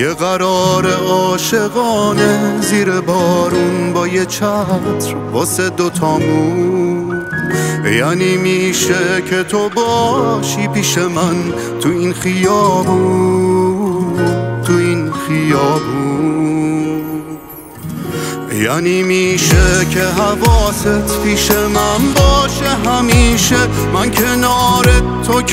یه قرار عاشقانه زیر بارون با یه چتر واسه دوتامون. یعنی میشه که تو باشی پیش من تو این خیابون، تو این خیابون. یعنی میشه که حواست پیش من باشه همیشه، من کنارت تو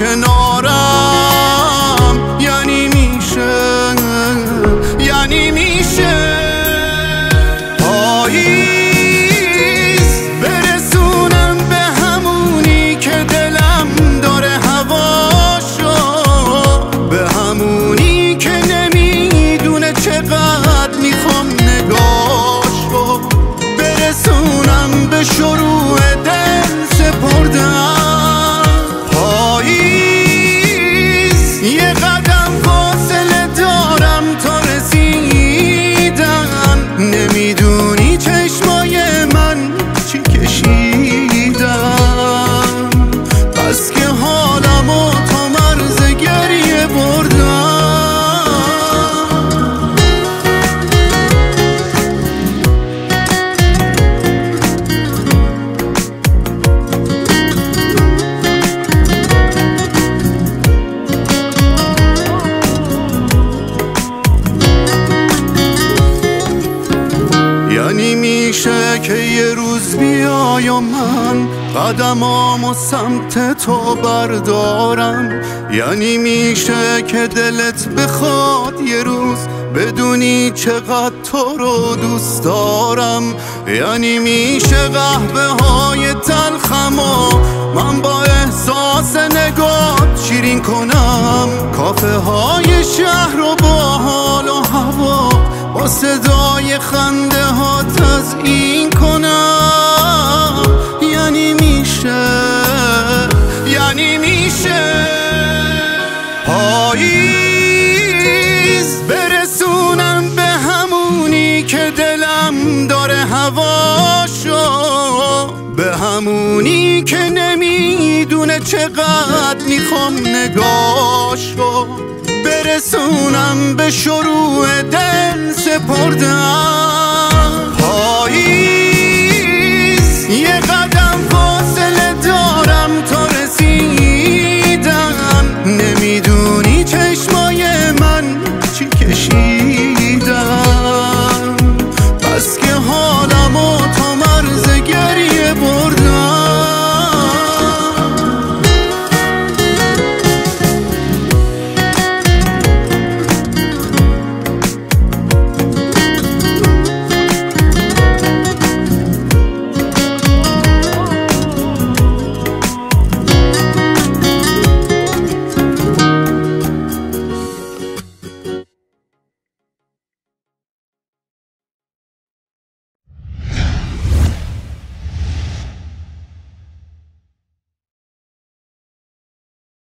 کنارم. یعنی میشه، یعنی میشه پاییز برسونم به همونی که دلم داره هواشو، به همونی که نمیدونه چقدر میخوام نگاشو، برسونم به شروع دل سپردم. پاییز یه قدم فاصله دارم تا رسیدن، نمیدونی چشمای من چی کشیدن، بس که حالمو تا مرز گریه بردم. یعنی میشه که یه روز بیایم من قدمامو سمت تو بردارم. یعنی میشه که دلت بخواد یه روز بدونی چقدر تو رو دوست دارم. یعنی میشه قهوه های تلخمو من با احساس نگات شیرین کنم، کافه های شهر رو با حال و هوا با صدای خنده ها تزیین کنم. یعنی میشه، یعنی میشه پاییز برسونم به همونی که دلم داره هواشو، به همونی که نمیدونه چقدر میخوام نگاشو، برسونم به شروع دل سپردم. پاییز یه قدم فاصله دارم تا رسیدن، نمیدونی چشمای من چی کشید.